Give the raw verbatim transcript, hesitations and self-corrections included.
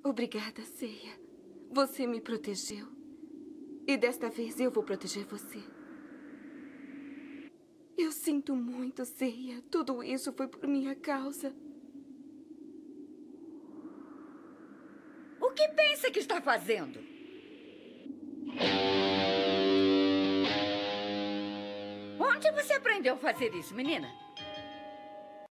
Obrigada, Seiya. Você me protegeu. E desta vez eu vou proteger você. Eu sinto muito, Seiya. Tudo isso foi por minha causa. O que pensa que está fazendo? Onde você aprendeu a fazer isso, menina?